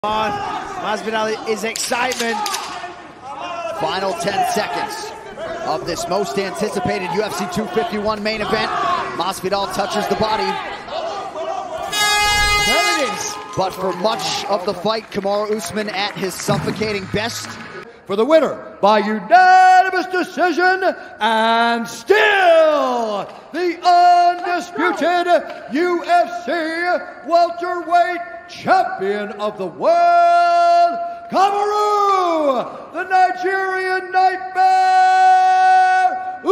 Masvidal is excitement. Final 10 seconds of this most anticipated UFC 251 main event. Masvidal touches the body. There it is. But for much of the fight, Kamaru Usman at his suffocating best. For the winner by unanimous decision, and still the undisputed UFC welterweight champion of the world, Kamaru, the Nigerian Nightmare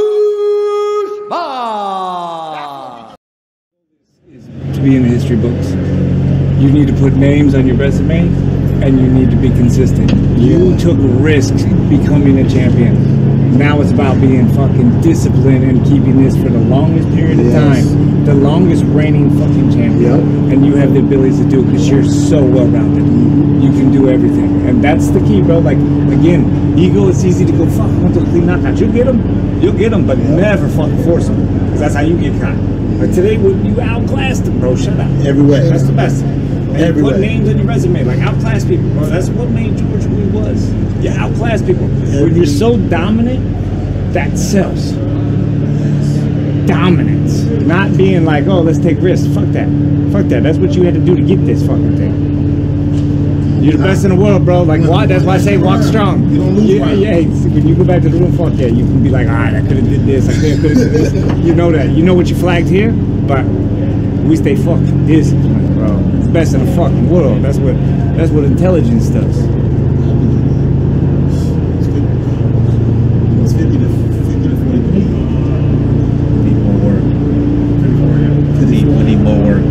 Usman. To be in the history books, you need to put names on your resume, and you need to be consistent. You took risks becoming a champion. Now it's about being fucking disciplined and keeping this for the longest period of time. The longest reigning fucking champion. And you have the abilities to do it because you're so well-rounded. You can do everything. And that's the key, bro. Like, again, ego, it's easy to go, fuck, I want to clean knockout. You'll get them, but never fucking force them. Because that's how you get caught. But today, you outclassed them, bro. Shut up. Everywhere. That's the best. And you put names on your resume, like outclass people, bro. That's what made George who he was. You outclass people. When you're so dominant, that sells. Dominance. Not being like, oh, let's take risks. Fuck that. Fuck that. That's what you had to do to get this fucking thing. You're the best in the world, bro. Like, why? That's why I say walk strong. You don't lose. Yeah. When you go back to the room, fuck yeah. You can be like, all right, I could have did this. I could have did this. You know that. You know what you flagged here, but we stay fucking disciplined, bro. It's the best in the fucking world. That's what intelligence does. It's 50 to 40. Need more work. Need more work.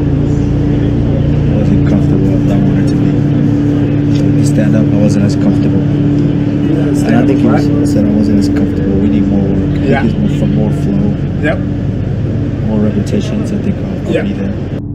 I wasn't comfortable as I wanted to be. To stand up, I wasn't as comfortable. I think he said I wasn't as comfortable. We need more work. Yeah. For more flow. Yep. More repetitions. I think I'll be there.